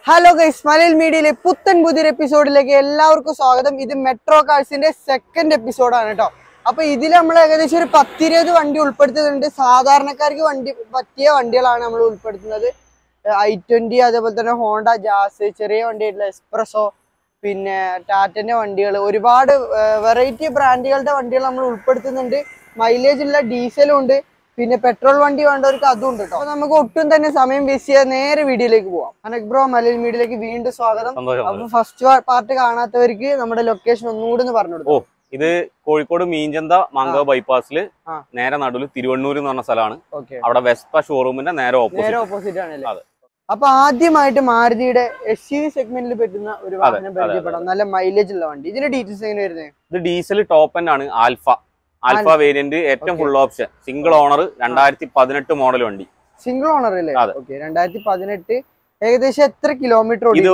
Hello guys, Malayali മീഡിയയിലെ പുത്തൻ പുതിയൊരു എപ്പിസോഡിലേക്ക് എല്ലാവർക്കും സ്വാഗതം. ഇത് മെട്രോ കാർസിന്റെ സെക്കൻഡ് എപ്പിസോഡാണ് കേട്ടോ. അപ്പൊ ഇതിൽ നമ്മൾ ഏകദേശം ഒരു 10-20 വണ്ടി ഉൾപ്പെടുത്തുന്നുണ്ട്. സാധാരണക്കാർക്ക് പറ്റിയ വണ്ടികളാണ് നമ്മൾ ഉൾപ്പെടുത്തുന്നത്. i20, അതേപോലെ തന്നെ ഹോണ്ട ജാസ്, ചെറിയ വണ്ടിയായിട്ടുള്ള എക്സ്പ്രസോ, പിന്നെ ടാറ്റന്റെ വണ്ടികൾ, ഒരുപാട് വെറൈറ്റി ബ്രാൻഡുകളുടെ വണ്ടികൾ നമ്മൾ ഉൾപ്പെടുത്തുന്നുണ്ട്. മൈലേജ് ഉള്ള ഡീസലും ഉണ്ട്, പിന്നെ പെട്രോൾ വണ്ടി വേണ്ടവർക്ക് അതും ഉണ്ട് കേട്ടോ. അപ്പൊ നമുക്ക് ഒട്ടും തന്നെ സമയം വേസ്റ്റ് ചെയ്യാൻ നേരെ വീഡിയോയിലേക്ക് പോവാം. അനക് ബ്രോ, മലയാളി മീഡിയയിലേക്ക് വീണ്ടും സ്വാഗതം. അപ്പൊ ഫസ്റ്റ് പാർട്ട് കാണാത്തവർക്ക് നമ്മുടെ ലൊക്കേഷൻ ഒന്നുകൂടി പറഞ്ഞു കൊടുക്കും. ഇത് കോഴിക്കോട് മീഞ്ചന്ത മാങ്കാവ് ബൈപ്പാസിൽ നേരെ നടുവിൽ തിരുവണ്ണൂർ എന്ന് പറഞ്ഞ സ്ഥലമാണ്. അവിടെ വെസ്പ ഷോറൂമിന്റെ നേരെ ഓപ്പോസിറ്റ് ആണ്. അപ്പൊ ആദ്യമായിട്ട് മാരുതിയുടെ SUV സെഗ്മെന്റിൽ പറ്റുന്ന ഒരു വാഹനം പരിചയപ്പെടാം. നല്ല മൈലേജ് ഉള്ള വണ്ടി. ഇതിന്റെ ഡീറ്റെയിൽസ് എങ്ങനെ വരുന്നത്? ഇത് ഡീസൽ ടോപ്പ് എൻഡ് ആണ്. ആൽഫ വേരിയന്റ്, ഏറ്റവും full option, single owner, 2018 model വണ്ടി. സിംഗിൾ ഓണർ അല്ലേ? 2018. ഏകദേശം എത്ര കിലോമീറ്റർ? ഇത്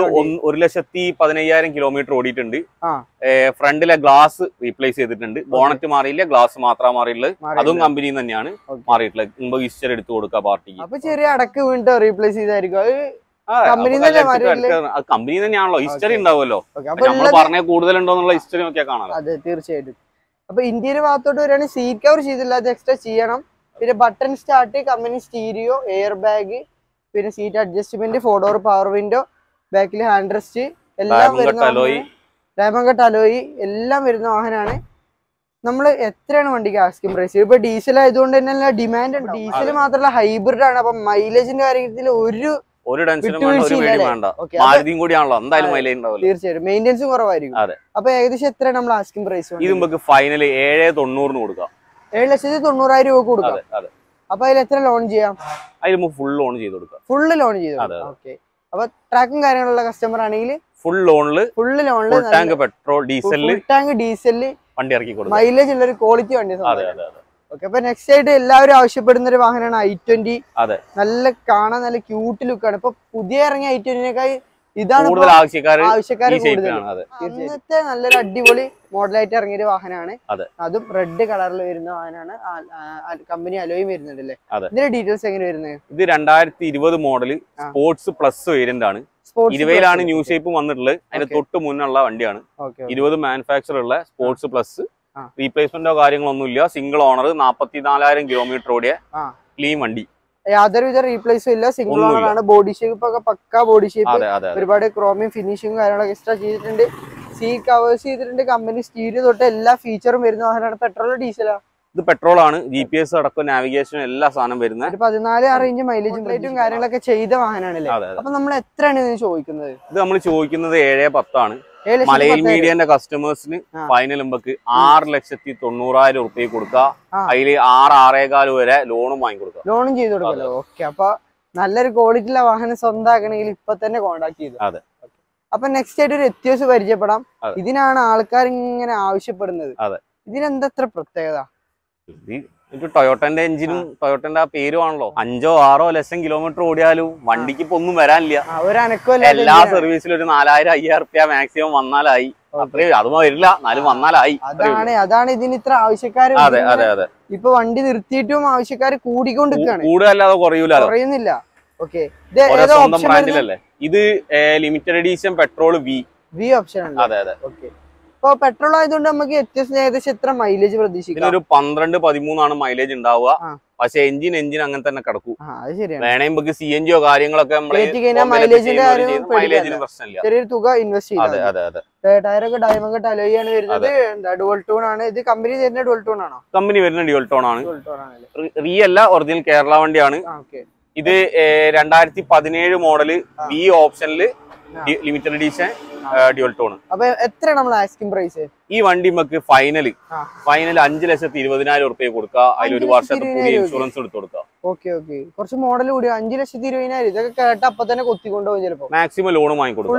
1,15,000 കിലോമീറ്റർ ഓടിയിട്ടുണ്ട്. ഫ്രണ്ടിലെ ഗ്ലാസ് റീപ്ലേസ് ചെയ്തിട്ടുണ്ട്. ബോണറ്റ് മാറിയില്ല, ഗ്ലാസ് മാത്രമാണ് മാറിയുള്ളത്. അതും കമ്പനിയിൽ തന്നെയാണ് മാറിയിട്ടുള്ളത്. മുമ്പ് ഹിസ്റ്ററി എടുത്തു കൊടുക്കുക പാർട്ടിക്ക്. അപ്പൊ ചെറിയ അടക്ക് വീണ്ടും റീപ്ലേസ് ചെയ്തായിരിക്കും. കമ്പനി തന്നെയാണല്ലോ, ഹിസ്റ്ററി ഉണ്ടാവുമല്ലോ. നമ്മൾ പറഞ്ഞ കൂടുതലുണ്ടോ എന്നുള്ള ഹിസ്റ്ററി നോക്കിയാൽ കാണാം. അതെ, തീർച്ചയായിട്ടും. അപ്പൊ ഇന്ത്യയുടെ ഭാഗത്തോട്ട് വരികയാണെങ്കിൽ സീറ്റ് കവർ ചെയ്തില്ല, അത് എക്സ്ട്രാ ചെയ്യണം. പിന്നെ button start, company stereo, air bag, പിന്നെ seat adjustment, 4 door power window, ബാക്കിൽ ഹാൻഡ് റെസ്റ്റ്, എല്ലാം ഡയമണ്ട് അലോയി എല്ലാം വരുന്ന വാഹനമാണ്. നമ്മൾ എത്രയാണ് വണ്ടിക്ക് ആസ്കിംഗ് പ്രൈസ്? ഇപ്പൊ ഡീസൽ ആയതുകൊണ്ട് തന്നെ ഡിമാൻഡ് ഉണ്ട്. ഡീസൽ മാത്രമല്ല, ഹൈബ്രിഡ് ആണ്. അപ്പൊ മൈലേജിന്റെ കാര്യത്തിൽ ഒരു ടെൻഷനും വേണ്ട. കൂടിയാണല്ലോ, എന്തായാലും മൈലേജ് ഉണ്ടാവില്ല. തീർച്ചയായിട്ടും മെയിൻ്റെനൻസും കുറവായിരിക്കും. അപ്പൊ ഏകദേശം എത്രയാണ് നമ്മൾ ആസ്കിംഗ് പ്രൈസ്? ഇത് നമുക്ക് ഫൈനൽ 7,90,000 കൊടുക്കാം. 7,90,000 രൂപ കൊടുക്കാം. അപ്പൊ അതിൽ എത്ര ലോൺ ചെയ്യാം? അതിൽ നമുക്ക് ഫുൾ ലോൺ ചെയ്ത് കൊടുക്കാം. ഫുള്ള് ലോൺ ചെയ്ത്. ഓക്കെ. അപ്പൊ ട്രാക്കും കാര്യങ്ങളുള്ള കസ്റ്റമർ ആണെങ്കിൽ ഫുൾ ലോണില് ടാങ്ക് പെട്രോൾ ഡീസലില് വണ്ടി ഇറക്കി കൊടുക്കും. മൈലേജ് ഉള്ള ഒരു ക്വാളിറ്റി വണ്ടി. ഓക്കെ. അപ്പൊ നെക്സ്റ്റ് ആയിട്ട് എല്ലാവരും ആവശ്യപ്പെടുന്ന ഒരു വാഹനമാണ് i20. നല്ല കാണാൻ നല്ല ക്യൂട്ട് ലുക്കാണ്. ഇപ്പൊ പുതിയ ഇറങ്ങിയ i20നേക്കാൾ ഇതാണ് ആവശ്യക്കാർ കൂടുതൽ. അന്നത്തെ നല്ലൊരു അടിപൊളി മോഡലായിട്ട് ഇറങ്ങിയ വാഹനമാണ്. അതും റെഡ് കളറിൽ വരുന്ന വാഹനമാണ്. കമ്പനി അലോയും വരുന്നുണ്ടല്ലേ? ഇതിന്റെ ഡീറ്റെയിൽസ് എങ്ങനെ വരുന്നത്? ഇത് 2020 മോഡല് സ്പോർട്സ് പ്ലസ് വേരിയന്റ് ആണ്. 20 ന്യൂ ഷേപ്പ് വന്നിട്ടുള്ളത്. അതിന്റെ തൊട്ട് മുന്നുള്ള വണ്ടിയാണ്. 20 മാനുഫാക്ചർ ഉള്ള സ്പോർട്സ് പ്ലസ്. റീപ്ലേസ്മെന്റോ കാര്യങ്ങളൊന്നുമില്ല. സിംഗിൾ ഓണർ, 44,000 കിലോമീറ്റർ ഓടിയ ക്ലീൻ വണ്ടി. യാതൊരുവിധ റീപ്ലേസും ഇല്ല. സിംഗിൾ ഓണർ ആണ്. ബോഡി ഷേപ്പ് ഒക്കെ പക്ക ബോഡി ഷേപ്പ്. ഒരുപാട് ക്രോമിയം ഫിനിഷിംഗ് കാര്യങ്ങളൊക്കെ എക്സ്ട്രാ ചെയ്തിട്ടുണ്ട്. സീറ്റ് കവേഴ്സ് ചെയ്തിട്ടുണ്ട്. കമ്പനി സ്റ്റീരിയോ തൊട്ട് എല്ലാ ഫീച്ചറും വരുന്ന വാഹനമാണ്. പെട്രോളോ ഡീസലോ? ഇത് പെട്രോൾ ആണ്. GPS അടക്കം നാവിഗേഷൻ എല്ലാ സാധനം വരുന്നത്. 14 റേഞ്ച് മൈലേജും റേറ്റും കാര്യങ്ങളൊക്കെ ചെയ്ത വാഹനമാണല്ലേ? അപ്പൊ നമ്മൾ എത്രയാണ് ഇതിന് ചോദിക്കുന്നത്? ഇത് നമ്മൾ ചോദിക്കുന്നത് 7,10,000 ആണ്. മലയാളി മീഡിയന്റെ കസ്റ്റമേഴ്സിന് ഫൈനൽ നമുക്ക് 6,90,000 റുപ്യ കൊടുക്കുക. അതില് 6-6.25 വരെ ലോണും വാങ്ങിക്കൊടുക്കുക. ലോണും ചെയ്ത് കൊടുക്കല്ലോ. ഓക്കെ. അപ്പൊ നല്ലൊരു ക്വാളിറ്റിയുള്ള വാഹനം സ്വന്തമാക്കണമെങ്കിൽ ഇപ്പൊ തന്നെ കോൺടാക്ട് ചെയ്തു. അപ്പൊ നെക്സ്റ്റ് ആയിട്ട് ഒരു എത്തിയോസ് പരിചയപ്പെടാം. ഇതിനാണ് ആൾക്കാർ ഇങ്ങനെ ആവശ്യപ്പെടുന്നത്. ഇതിനെന്താ പ്രത്യേകത? ടൊയോട്ടന്റെ എഞ്ചിനും ടൊയോട്ടന്റെ ആ പേരും ആണല്ലോ. 5-6 ലക്ഷം കിലോമീറ്റർ ഓടിയാലും വണ്ടിക്ക് ഇപ്പൊ ഒന്നും വരാനില്ല. എല്ലാ സർവീസിലും ഒരു 4,000-5,000 റുപ്യ മാക്സിമം വന്നാലായി. അത്രയും അതും വരില്ല, എന്നാലും വന്നാലായി. അതാണ് ഇതിന് ഇത്ര ആവശ്യക്കാർ. ഇപ്പൊ വണ്ടി നിർത്തിയിട്ടും ആവശ്യക്കാർ കൂടിക്കൊണ്ടിരിക്കുകയാണ്. കൂടുതലല്ലാതെ കുറയുന്നില്ല. ഓക്കെ. സ്വന്തം ബ്രാൻഡിലല്ലേ ഇത്? Limited edition petrol V option ആണ്. അതെ. ഓക്കെ. ഇപ്പൊ പെട്രോൾ ആയതുകൊണ്ട് നമുക്ക് ഏകദേശം എത്ര മൈലേജ് പ്രതീക്ഷിക്കാം? ഒരു 12-13 ആണ് മൈലേജ് ഉണ്ടാവുക. പക്ഷെ എഞ്ചിൻ അങ്ങനെ തന്നെ കിടക്കും. വേണമെങ്കിൽ നമുക്ക് CNG കാര്യങ്ങളൊക്കെ മൈലേജിന് പ്രശ്നമില്ല. ചെറിയൊരു തുക ഇൻവെസ്റ്റ് ചെയ്യും. ടയറൊക്കെ ഡയമണ്ട് അലോയ് ആണ് വരുന്നത്. ഡുവൽ ടോൺ ആണ്. ഇത് കമ്പനി വരുന്ന ഡുവൽ ടോൺ ആണോ? കമ്പനി വരുന്ന ഡ്യുവൽ ടോൺ ആണ്. റീ അല്ല, ഒറിജിനൽ കേരള വണ്ടിയാണ്. ഇത് 2017 മോഡല് വി ഓപ്ഷനില് ലിമിറ്റഡ് എഡിഷൻ ഡ്യുവൽ ടോൺ. അപ്പൊ എത്ര നമ്മൾ ആസ്കിംഗ് പ്രൈസ്? ഈ വണ്ടി നമുക്ക് ഫൈനൽ 5,20,000 റുപ്യ കൊടുക്കുക. അതിലൊരു വർഷത്തെ പുതിയ ഇൻഷുറൻസ് എടുത്ത് കൊടുക്കുക. കുറച്ച് മോഡൽ കൂടി 5,20,000. ഇതൊക്കെ കേട്ട അപ്പൊ തന്നെ കൊത്തിക്കൊണ്ടുപോകും. ചിലപ്പോ മാക്സിമം ലോൺ വാങ്ങിക്കൊടുക്കും.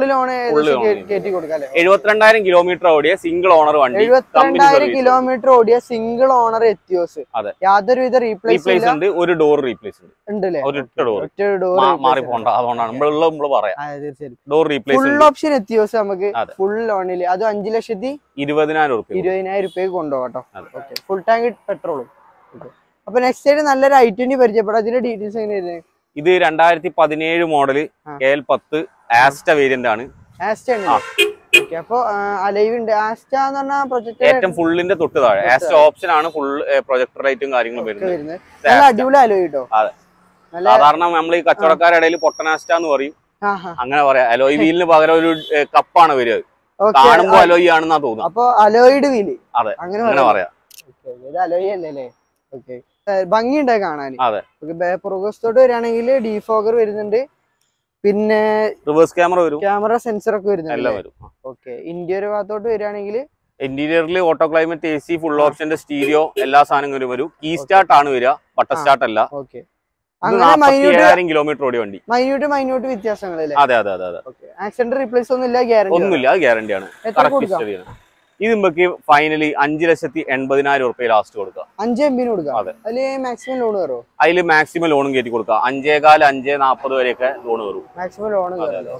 72,000 കിലോമീറ്റർ ഓടിയ സിംഗിൾ ഓണർ വണ്ടി. 72,000 കിലോമീറ്റർ ഓടിയ സിംഗിൾ ഓണർ എത്തിയോസ്. യാതൊരുവിധ റീപ്ലേസ് ഉണ്ട്. ഒരു ഡോർ റീപ്ലേസ് ഉണ്ടല്ലേ? മാറി പോണ്ട. അതുകൊണ്ടാണ് നമ്മൾ പറയാം. Door replace full option Etios നമുക്ക് ഫുൾ ലോണില്. അത് 5,20,000 റുപ്യ കൊണ്ടുപോകാം. ഫുൾ ടാങ്ക് പെട്രോളും. അപ്പൊ നെക്സ്റ്റ് ആയിട്ട് നല്ലൊരു i20 പരിചയപ്പെടാം. അതിന്റെ ഡീറ്റെയിൽസ് എങ്ങനെയായിരുന്നു? ഇത് 2017 മോഡല് KL10 ആസ്റ്റ വേരിയന്റ് ആണ്. Asta okay. അപ്പൊ അലൈവ് ഉണ്ട്. ആസ്റ്റ എന്ന് പറഞ്ഞാൽ പ്രൊജക്ടർ ഏറ്റവും ഫുള്ളിന്റെ തൊട്ട് താഴെ ആസ്റ്റ ഓപ്ഷൻ ആണ്. ഫുൾ പ്രൊജക്ടർ ലൈറ്റും കാര്യങ്ങളും വരുന്നത്. നല്ല അടിപൊളി അലോയ് കേട്ടോ. അതെ, സാധാരണ നമ്മൾ ഈ കച്ചവടക്കാരുടെ ഇടയിൽ പൊട്ടനാസ്റ്റ എന്ന് പറയും, അങ്ങനെ പറയാം. അലോയ് വീലിന് പകരം ഒരു കപ്പാണ് വരിക. കാണുമ്പോ അലോയ് ആണെന്നാ തോന്നുന്നു. അപ്പൊ അലോയിഡ് വീല് അതെ, അങ്ങനെ പറയാം. അലോയ് അല്ലേ? ഓക്കെ, ഭംഗിയുണ്ട് കാണാൻ. അതെ, പുറകോട്ട് വരികയാണെങ്കിൽ ഡിഫോഗർ വരുന്നുണ്ട്, പിന്നെ റിവേഴ്സ് ക്യാമറ വരും, ക്യാമറ സെൻസർ ഒക്കെ വരുന്നുണ്ട്. എല്ലാം വരും. ഓക്കെ, ഇന്റീരിയർ ഭാഗത്തോട്ട് വരികയാണെങ്കിൽ ഇന്റീരിയറിൽ ഓട്ടോ ക്ലൈമറ്റ്, AC, ഫുൾ ഓപ്ഷന്റെ സ്റ്റീരിയോ, എല്ലാ സാധനങ്ങളും വരും. കീ സ്റ്റാർട്ട് ആണ് വരിക, ബട്ടർ സ്റ്റാർട്ട് അല്ല. ഓക്കെ, 47,000 കിലോമീറ്റർ ഓടിയ വണ്ടി. മൈന്യൂട്ട് വ്യത്യാസങ്ങളല്ലേ? അതെ അതെ അതെ അതെ. ആക്സിഡന്റ് റീപ്ലേസ് ഒന്നുമില്ല, ഗ്യാരണ്ടി ഒന്നുമില്ല, അത് ഗ്യാരണ്ടിയാണ്. ഇത് നമുക്ക് ഫൈനലി 5,80,000 രൂപ ലാസ്റ്റ് കൊടുക്കാം. 5 MB കൊടുക്കാം. അതില് മാക്സിമം ലോൺ കയറോ? അതില് മാക്സിമം ലോണും കയറ്റി കൊടുക്കാം. 5,15, 5,40 വരെയൊക്കെ ലോൺ കയറും. Maximum loan.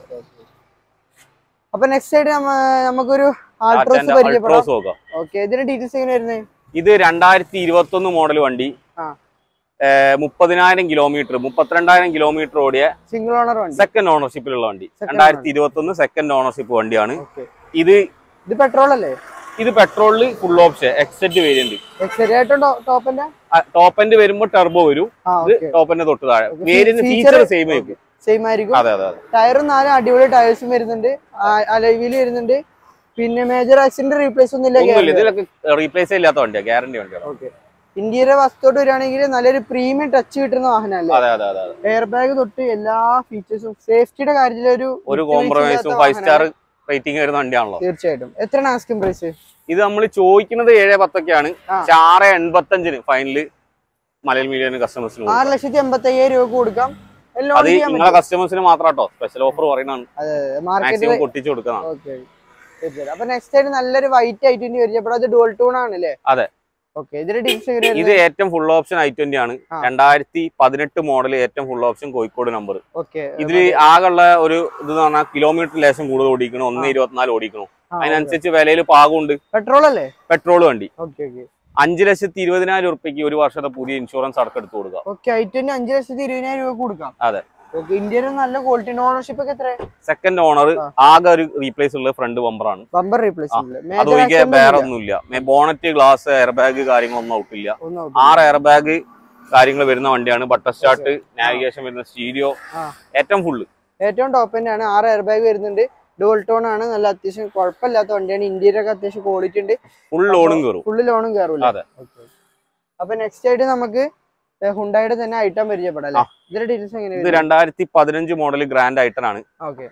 അപ്പൊ നെക്സ്റ്റ് ആയിട്ട് നമുക്കൊരു ആൾട്രോസ് പരിചയപ്പെടാം. ഓക്കെ, ഇതിന്റെ ഡീറ്റെയിൽസ് എങ്ങനെ വരുന്നത്? ഇത് 2021 മോഡൽ വണ്ടി, 30,000 കിലോമീറ്റർ, 32,000 കിലോമീറ്റർ ഓടിയ സിംഗിൾ ഓണർ വണ്ടി, സെക്കൻഡ് ഓണർഷിപ്പിലുള്ള വണ്ടി. 2021 സെക്കൻഡ് ഓണർഷിപ്പ് വണ്ടിയാണ്. ഇത് പെട്രോൾ അല്ലേ? ഇത് പെട്രോളില് ഫുൾ ഓപ്ഷൻ എക്സെറ്റ് വേരിയന്റ്. ടോപ്പ് എൻഡ് വരുമ്പോ ടെർബോ വരും. ഇത് ടോപ്പ് എൻഡ് തൊട്ട് താഴെ. വേരിയന്റ് ഫീച്ചർ സെയിം ആയിരിക്കും. അതെ അതെ. ടയറും 4 അടിപൊളി ടയേഴ്സും വരുന്നുണ്ട്, അലോയ് വീൽ വരുന്നുണ്ട്. പിന്നെ മേജർ ആക്സിഡന്റ് റീപ്ലേസ് ഒന്നുമില്ല. ഇതിലൊക്കെ റീപ്ലേസ് ഇല്ലാത്ത വണ്ടിയാണ്, ഗ്യാരണ്ടി വണ്ടിയാണ്. ഇന്ത്യയുടെ വസ്തുത്തോട്ട് വരികയാണെങ്കിൽ നല്ലൊരു പ്രീമിയം ടച്ച് കിട്ടുന്ന വാഹനമല്ലേ? എയർ ബാഗ് തൊട്ട് എല്ലാ ഫീച്ചേഴ്സും, സേഫ്റ്റിയുടെ കാര്യത്തിൽ ഒരു കോംപ്രമൈസും 5 സ്റ്റാർ റേറ്റിംഗ് വരുന്ന വണ്ടിയാണല്ലോ. തീർച്ചയായിട്ടും. എത്രയാണ് ആസ്കിംഗ് പ്രൈസ്? ഇത് നമ്മൾ ചോദിക്കുന്നത് 7,10 ആണ്. 6,85 ഫൈനല് മലയാള മീഡിയം കസ്റ്റമേഴ്സിന് 6,85,000 രൂപ കൊടുക്കാം. അത് നിങ്ങളെ കസ്റ്റമേഴ്സിന് മാത്രം കേട്ടോ, സ്പെഷ്യൽ ഓഫർ പറയുന്നതാണ്. മാക്സിമം പൊട്ടിച്ചു കൊടുക്കണം. അപ്പൊ നെക്സ്റ്റ് ആയിട്ട് നല്ലൊരു വൈറ്റ് i20 പരിചയപ്പെടാം. അത് ഡുവൽ ടൂൺ ആണല്ലേ? അതെ. ഇത് ഏറ്റവും ഫുൾ ഓപ്ഷൻ i20 ആണ്. 2018 മോഡൽ, ഏറ്റവും ഫുൾ ഓപ്ഷൻ, കോഴിക്കോട് നമ്പർ. ഇതില് ആകെയുള്ള ഒരു ഇത് പറഞ്ഞാൽ കിലോമീറ്റർ ലേശം കൂടുതൽ ഓടിക്കണം, 1,24 ഓടിക്കണം. അതിനനുസരിച്ച് വിലയിൽ പാകമുണ്ട്. പെട്രോൾ അല്ലേ? പെട്രോൾ വണ്ടി. 5,20,000 രൂപയ്ക്ക് ഒരു വർഷത്തെ പുതിയ ഇൻഷുറൻസ് അടക്കം കൊടുക്കാം. 5,20,000 രൂപ കൊടുക്കാം. അതെ. ഇന്ത്യയിൽ നല്ല ക്വാളിറ്റി. ഓണർഷിപ്പ് ഒക്കെ എത്ര? Second owner. ആകെ ഒരു റീപ്ലേസ് ഉള്ള ഫ്രണ്ട് ബമ്പറാണ്. ബമ്പർ റീപ്ലേസ് അതൊഴികെ വേറെ ഒന്നുമില്ല. ബോണറ്റ്, ഗ്ലാസ്, എയർ ബാഗ് കാര്യങ്ങളൊന്നും ഔട്ടില്ല. 6 എയർ ബാഗ് കാര്യങ്ങൾ വരുന്ന വണ്ടിയാണ്. ബട്ടർ സ്റ്റാർട്ട്, നാവിഗേഷൻ വരുന്ന സ്റ്റീരിയോ, ഏറ്റവും ഫുള്ള്, ഏറ്റവും ടോപ്പ് തന്നെയാണ്. 6 എയർ ബാഗ് വരുന്നുണ്ട്. ഡുവൽ ടോൺ ആണ്. നല്ല അത്യാവശ്യം കുഴപ്പമില്ലാത്ത വണ്ടിയാണ്. ഇന്ത്യയിലൊക്കെ അത്യാവശ്യം ക്വാളിറ്റി ഉണ്ട്. ഫുൾ ലോണും കയറും. ഫുള്ള് ലോണും കയറും. അപ്പൊ നെക്സ്റ്റ് ആയിട്ട് നമുക്ക് ഹുണ്ടായുടെ തന്നെ ഐറ്റം പരിചയപ്പെടാം. ഇതിന്റെ ഡീറ്റെയിൽസ് എങ്ങനെയാണ്? ഇത് 2015 മോഡൽ ഗ്രാൻഡ് ഐറ്റൺ ആണ്.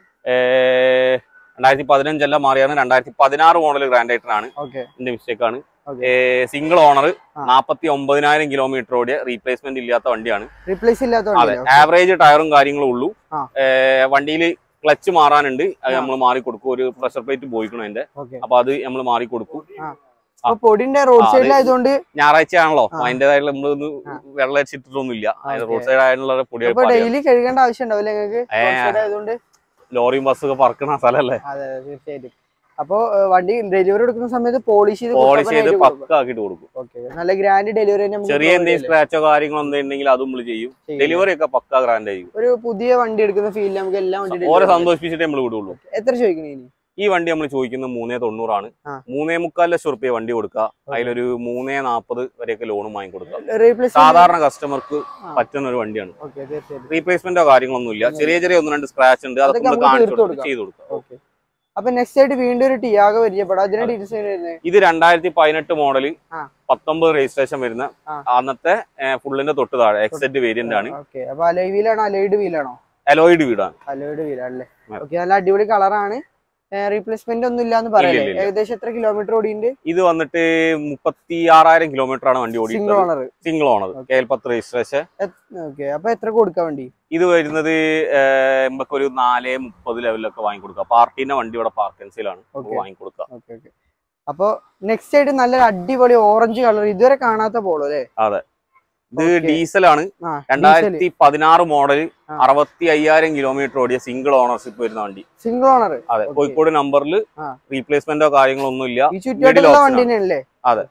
2015 അല്ല, മാറിയാണ്. 2016 മോഡൽ ഗ്രാൻഡ് ഐറ്റൺ ആണ്. എന്റെ മിസ്റ്റേക്ക് ആണ്. സിംഗിൾ ഓണർ, 49,000 കിലോമീറ്റർ ഓടിയ, റീപ്ലേസ്മെന്റ് ഇല്ലാത്ത വണ്ടിയാണ്. റീപ്ലേസ് ഇല്ലാത്ത. അതെ, ആവറേജ് ടയറും കാര്യങ്ങളും ഉള്ളൂ. വണ്ടിയിൽ ക്ലച്ച് മാറാനുണ്ട്, അത് നമ്മൾ മാറി കൊടുക്കും. ഒരു പ്രഷർ പ്ലേറ്റ് പോയിക്കണം അതിന്റെ, അപ്പൊ അത് നമ്മൾ മാറി കൊടുക്കും. പൊടിന്റെ റോഡ് സൈഡിലായതുകൊണ്ട് ഞായറാഴ്ച ആണല്ലോ, അതിന്റേതായിട്ടുള്ള നമ്മളൊന്ന് വെള്ളം അടിച്ചിട്ടൊന്നുമില്ല. റോഡ് സൈഡ് ആയിട്ടുള്ള പൊടി ഡെയിലി കഴുകേണ്ട ആവശ്യം ഉണ്ടാവില്ല നിങ്ങൾക്ക്. ലോറിയും ബസ്സൊക്കെ പറക്കണ സ്ഥലല്ലേ? അതെ, തീർച്ചയായിട്ടും. അപ്പൊ വണ്ടി ഡെലിവറി കൊടുക്കുന്ന സമയത്ത് പോളിഷ് ചെയ്ത് പക്ക ആക്കിട്ട് കൊടുക്കും. നല്ല ഗ്രാൻഡ് ഡെലിവറി. ചെറിയ എന്തെങ്കിലും സ്ക്രാച്ചോ കാര്യങ്ങളോ എന്തെങ്കിലും അതും നമ്മൾ ചെയ്യും. ഡെലിവറി ഒക്കെ പക്ക ഗ്രാൻഡ് ആയിരിക്കും. ഒരു പുതിയ വണ്ടി എടുക്കുന്ന ഫീൽ നമുക്ക് എല്ലാ വണ്ടി ഓരോ സന്തോഷിപ്പിച്ചിട്ട് നമ്മൾ വിടുള്ളൂ. എത്ര ചോദിക്കണേ? ഈ വണ്ടി നമ്മൾ ചോദിക്കുന്നത് 3,90 ആണ്. 3,45 ലക്ഷം റുപ്യ വണ്ടി കൊടുക്കുക. അതിലൊരു 3,40 വരെയൊക്കെ ലോണും വാങ്ങി കൊടുക്കുക. സാധാരണ കസ്റ്റമർക്ക് പറ്റുന്ന ഒരു വണ്ടിയാണ്. റീപ്ലേസ്മെന്റോ കാര്യങ്ങളൊന്നും ഇല്ല. ചെറിയ 1-2 സ്ക്രാച്ച് ഉണ്ട്, അതൊക്കെ ചെയ്ത് കൊടുക്കുക. അപ്പൊ നെക്സ്റ്റ് ആയിട്ട് വീണ്ടും ഒരു ടിയാഗോ പരിചയപ്പെടാം. അതിന്റെ ഡീറ്റെയിൽസ്? ഇത് 2018 മോഡല്, 19 രജിസ്ട്രേഷൻ വരുന്ന, അന്നത്തെ ഫുള്ളിന്റെ തൊട്ട് താഴെ എക്സെറ്റ് വേരിയന്റ് ആണ്. അലോയ് വീലാണോ അലോയിഡ് വീലാണോ? അലോയിഡ് വീടാണ്. അലോയിഡ് വീലാണല്ലേ? നല്ല അടിപൊളി കളറാണ്. റീപ്ലേസ്മെന്റ് ഒന്നും ഇല്ലാന്ന് പറയാം. ഏകദേശം എത്ര കിലോമീറ്റർ ഓടിയുണ്ട്? ഇത് വന്നിട്ട് 36,000 കിലോമീറ്റർ ആണ് വണ്ടി ഓടി. Single owner, KL10 registration. അപ്പൊ എത്ര കൊടുക്കാം വണ്ടി? ഇത് വരുന്നത് നമുക്കൊരു 4,30 ലെവലിലൊക്കെ വാങ്ങി കൊടുക്കുക. പാർട്ടീന്റെ വണ്ടി ഇവിടെ പാർക്കൻസിലാണ് വാങ്ങി കൊടുക്കുക. അപ്പൊ നെക്സ്റ്റ് ആയിട്ട് നല്ലൊരു അടിപൊളി ഓറഞ്ച് കളർ, ഇതുവരെ കാണാത്ത പോളോ അല്ലേ? അതെ. ഇത് ഡീസലാണ്. 2016 മോഡൽ, 65,000 കിലോമീറ്റർ ഓടിയ, സിംഗിൾ ഓണർഷിപ്പ് വരുന്ന വണ്ടി. Single owner. അതെ, കോഴിക്കോട് നമ്പറിൽ റീപ്ലേസ്മെന്റോ കാര്യങ്ങളോ ഒന്നും ഇല്ല. അതെ.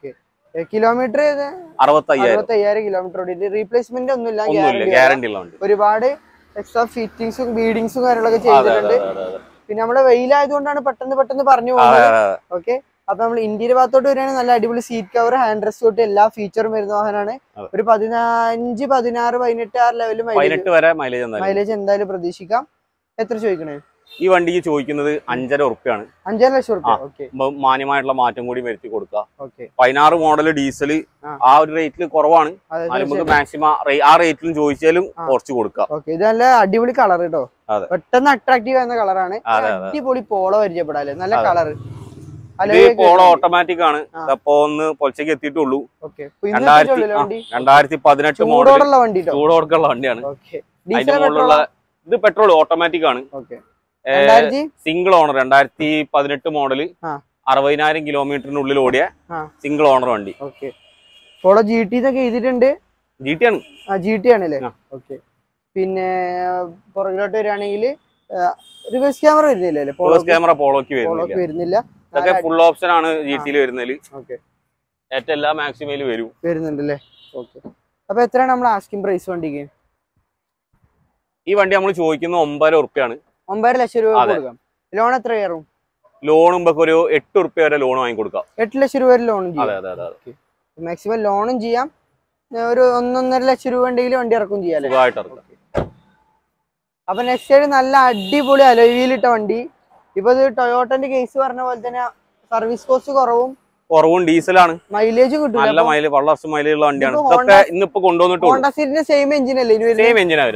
കിലോമീറ്റർ 65,000 കിലോമീറ്റർ ഓടി. റീപ്ലേസ്മെന്റ് ഒന്നുമില്ല, ഗ്യാരണ്ടി ഉള്ള വണ്ടി. ഒരുപാട് എക്സ്ട്രാ ഫിറ്റിംഗ്സും ബീഡിങ്സും കാര്യങ്ങളൊക്കെ ചെയ്തിട്ടുണ്ട്. പിന്നെ നമ്മള് വെയിലായതുകൊണ്ടാണ് പെട്ടെന്ന് പറഞ്ഞു പോകുന്നത്. ഓക്കെ, അപ്പൊ നമ്മൾ ഇന്ത്യയുടെ ഭാഗത്തോട്ട് വരികയാണെങ്കിൽ നല്ല അടിപൊളി സീറ്റ് കവർ, ഹാൻഡ് റെസ്റ്റ് തൊട്ട് എല്ലാ ഫീച്ചറും വരുന്ന വാഹനമാണ്. ഒരു 15, 16, 18 ആ ലെവലിൽ മൈലേജ് എന്തായാലും പ്രതീക്ഷിക്കാം. എത്ര ചോദിക്കണേ? ഈ വണ്ടിക്ക് ചോദിക്കുന്നത് 5.5 ഉറുപ്പ്യാണ്. 5.5 ലക്ഷം റുപ്യ. മാന്യമായിട്ടുള്ള മാറ്റം കൂടി വരുത്തി കൊടുക്കുക. 16 മോഡൽ ഡീസൽ ആ ഒരു റേറ്റിൽ കുറവാണ്. നമുക്ക് മാക്സിമം ആ റേറ്റിലും ചോദിച്ചാലും കുറച്ച് കൊടുക്കാം. ഇത് നല്ല അടിപൊളി കളർ കേട്ടോ, പെട്ടെന്ന് അട്രാക്റ്റീവ് ആവുന്ന കളറാണ്. അടിപൊളി പോളോ പരിചയപ്പെടാല്ലേ, നല്ല കളർ. പോളോ ഓട്ടോമാറ്റിക് ആണ്. അപ്പൊ ഒന്ന് പൊളിച്ചേക്ക് എത്തിയിട്ടുള്ളൂ. 2018 മോഡൽ ചൂടോടുള്ള വണ്ടിയാണ്. അതിന്റെ മുകളിലുള്ള ഇത് പെട്രോൾ ഓട്ടോമാറ്റിക് ആണ്. സിംഗിൾ ഓണർ 2018 മോഡല് 60,000 കിലോമീറ്ററിനുള്ളിൽ ഓടിയ സിംഗിൾ ഓണർ വണ്ടി. പോളോ GT എന്നൊക്കെ എഴുതിയിട്ടുണ്ട്. GT ആണ്. GT ആണല്ലേ? ഓക്കെ. പിന്നെ പുറകിലോട്ട് വരികയാണെങ്കിൽ റിവേഴ്സ് ക്യാമറ വരുന്നില്ല. റിവേഴ്സ് ക്യാമറ പോളോക്ക് വരുന്നില്ല. ഇതൊക്കെ ഫുൾ ഓപ്ഷൻ ആണ് GT വരുന്നതിൽ. ഏറ്റവും എല്ലാ മാക്സിമയിലും വരുന്നുണ്ടല്ലേ? ഓക്കെ. അപ്പൊ എത്രയാണ് നമ്മൾ ആസ്കിംഗ് പ്രൈസ് വണ്ടിക്ക്? ഈ വണ്ടി നമ്മൾ ചോദിക്കുന്നത് 9.5 ഉറുപ്പ്യാണ്. 9.5 ലക്ഷം രൂപ കൊടുക്കാം. ലോൺ എത്ര കയറും? ലോൺ നമുക്ക് ഒരു 8 ഉറുപ്പ്യ വരെ ലോൺ വാങ്ങി കൊടുക്കാം. 8 ലക്ഷം രൂപ വരെ ലോൺ ചെയ്യാം. മാക്സിമം ലോണും ചെയ്യാം. ഒരു 1.5 ലക്ഷം രൂപ ഉണ്ടെങ്കിൽ വണ്ടി ഇറക്കും ചെയ്യാം. അപ്പൊ നെക്സ്റ്റ് നല്ല അടിപൊളി അലോയിലിട്ട വണ്ടി. ഇപ്പൊ ഇത് ടൊയോട്ടന്റെ കേസ് പറഞ്ഞ പോലെ തന്നെ സർവീസ് കോസ്റ്റ് കുറവും ഡീസലാണ്. മൈലേജ് കിട്ടും. നല്ല മൈലേജ്, വളരെ മൈലേജ് ഉള്ള വണ്ടിയാണ്. ഇതൊക്കെ ഇന്നിപ്പോ കൊണ്ടുവന്നിട്ട് ഹോണ്ട സിറ്റിന്റെ സെയിം എഞ്ചിൻ അല്ലേ? സെയിം എഞ്ചിനാണ്.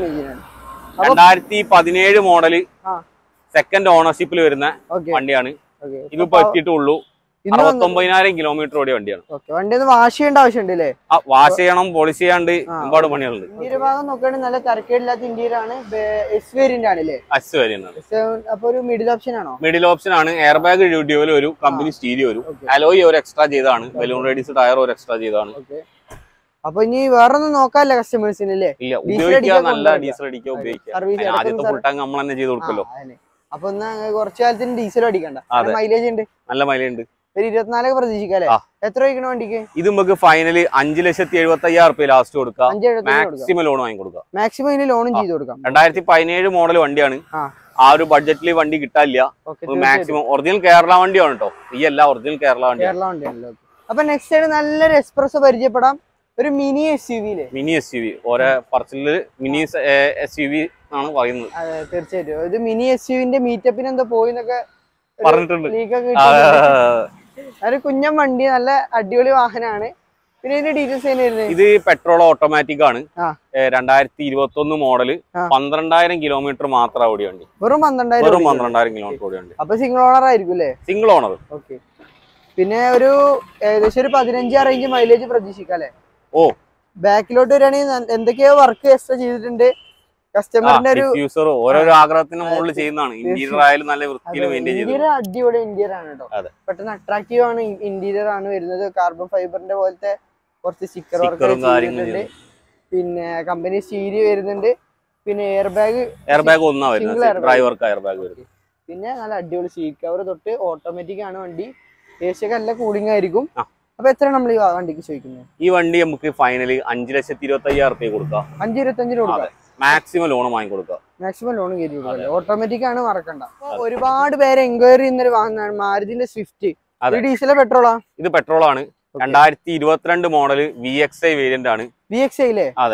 2017 മോഡല് സെക്കൻഡ് ഓണർഷിപ്പിൽ വരുന്ന വണ്ടിയാണ്. ഇതിപ്പോ എത്തിയിട്ടുള്ളൂ. 69,000 കിലോമീറ്റർ ഓടിയ വണ്ടിയാണ്. വണ്ടി ഒന്ന് വാഷ് ചെയ്യേണ്ട ആവശ്യമുണ്ട്. വാഷ് ചെയ്യണം, പോളിഷ് ചെയ്യാണ്ട് ഒരുപാട് പണികളുണ്ട്. ഇന്ത്യയുടെ ഭാഗം നോക്കുകയാണെങ്കിൽ നല്ല തിരക്കേടില്ലാത്ത ഇന്ത്യയിലാണ്. എസ് വേരിയന്റ് ആണല്ലേ? എസ് വേരിയന്റ് ആണ്. അപ്പൊ ഒരു മിഡിൽ ഓപ്ഷൻ ആണോ? മിഡിൽ ഓപ്ഷൻ ആണ്. എയർ ബാഗ് ഡ്യൂട്ടിയിൽ ഒരു കമ്പനി സ്റ്റീരിയോ വരും. അലോയ് ഒരു എക്സ്ട്രാ ചെയ്താണ്. ബലൂൺ റേഡിയസ് ടയർ ഒരു എക്സ്ട്രാ ചെയ്താണ്. അപ്പൊ ഇനി വേറെ ഒന്നും നോക്കാല്ലേ കസ്റ്റമേഴ്സിന്? ഇല്ല, ഉപയോഗിക്കാൻ നല്ല ഡീസൽ അടിക്കാൻ ഉപയോഗിക്കാം. ആദ്യത്തെ ഫുൾ ടാങ്ക് നമ്മൾ തന്നെ ചെയ്ത് കൊടുക്കല്ലോ. അപ്പൊ കുറച്ചു കാലത്തിന് ഡീസൽ അടിക്കണ്ട. മൈലേജ് ഉണ്ട്, നല്ല മൈലേജ് ഉണ്ട്. 24 പ്രതീക്ഷിക്കാല്ലേ? എത്ര വയ്ക്കണ വണ്ടിക്ക്? ഇത് നമുക്ക് ഫൈനലി 5,75,000 റുപ്യ ലാസ്റ്റ് കൊടുക്കാം. മാക്സിമം ലോൺ വാങ്ങി കൊടുക്കാം. മാക്സിമം ഇതിന് ലോണും ചെയ്ത് കൊടുക്കാം. 2017 മോഡൽ വണ്ടിയാണ്. ആ ഒരു ബഡ്ജറ്റിൽ വണ്ടി കിട്ടാനില്ല. മാക്സിമം ഒറിജിനൽ കേരള വണ്ടിയാണ് കേട്ടോ. ഈ എല്ലാ ഒറിജിനൽ കേരള വണ്ടിയാണ്. അപ്പൊ നെക്സ്റ്റ് ആയിട്ട് നല്ലൊരു എക്സ്പ്രസ് പരിചയപ്പെടാം. ഒരു മിനി SUV. മിനി SUV ഓരോ പറച്ചില് മിനി SUV ആണ് പറയുന്നത്. തീർച്ചയായിട്ടും ഇത് മിനി SUVന്റെ മീറ്റപ്പിന് എന്തോ പോയിന്നൊക്കെ പറഞ്ഞിട്ടുണ്ട്. ഒരു കുഞ്ഞൻ വണ്ടി, നല്ല അടിപൊളി വാഹനമാണ്. പിന്നെ ഇതിന്റെ ഡീറ്റെയിൽസ് ഇത് പെട്രോൾ ഓട്ടോമാറ്റിക് ആണ്. 2021 മോഡല് 12,000 കിലോമീറ്റർ മാത്രം ഓടിയ വണ്ടി. വെറും 12,000 കിലോമീറ്റർ ഓടിയ വണ്ടി. അപ്പൊ സിംഗിൾ ഓണർ ആയിരിക്കും അല്ലേ? Single owner. ഓക്കെ. പിന്നെ ഒരു ഏകദേശം ഒരു 15 റേഞ്ച് മൈലേജ് പ്രതീക്ഷിക്കാം അല്ലേ? ബാക്കിലോട്ട് വരികയാണെങ്കിൽ എന്തൊക്കെയോ വർക്ക് എക്സ്ട്രാ ചെയ്തിട്ടുണ്ട്. കസ്റ്റമറിന്റെ ഒരു ഓരോരോ ആഗ്രഹത്തിന് മുകളിൽ ചെയ്യുന്നതാണ്. ഇന്റീരിയർ ആയാലും നല്ല വൃത്തിയിൽ മെയിൻറ്റെയിൻ ചെയ്തു. അടിപൊളി ഇന്റീരിയർ ആണ് കേട്ടോ. പെട്ടെന്ന് അട്രാക്റ്റീവ് ആണ് ഇന്റീരിയർ ആണ് വരുന്നത്. കാർബൺ ഫൈബറിന്റെ പോലത്തെ കുറച്ച് സ്റ്റിക്കർ വർക്ക് ചെയ്തിട്ടുണ്ട്. പിന്നെ കമ്പനി സ്റ്റീരിയോ വരുന്നുണ്ട്. പിന്നെ എയർ ബാഗ് ഒന്നാ വരുന്നത്. ഡ്രൈവർക്ക് എയർ ബാഗ് വരും. പിന്നെ നല്ല അടിപൊളി സീറ്റ് കവർ തൊട്ട് ഓട്ടോമാറ്റിക് ആണ് വണ്ടി. AC ഒക്കെ നല്ല കൂളിംഗ് ആയിരിക്കും. അപ്പൊ എത്ര നമ്മൾ ഈ വണ്ടിക്ക് ചോദിക്കുന്നത്? ഈ വണ്ടി നമുക്ക് ഫൈനലി 5,25,000 റുപ്യ കൊടുക്കാം. 5,25 കൊടുക്കാം. മാക്സിമം ലോൺ വാങ്ങി കൊടുക്കാം. മാക്സിമം ലോൺ കയറ്റി കൊടുക്കാം. ഓട്ടോമാറ്റിക് ആണ്, മറക്കണ്ട. ഒരുപാട് പേര് എൻക്വയറി ചെയ്യുന്നൊരു വാഹനമാണ് മാരുതിന്റെ സ്വിഫ്റ്റ്. ഡീസലോ പെട്രോളാ? ഇത് പെട്രോൾ ആണ്. 2022 മോഡല് VXI വേരിയന്റ് ആണ്. VXI അല്ലേ? അതെ.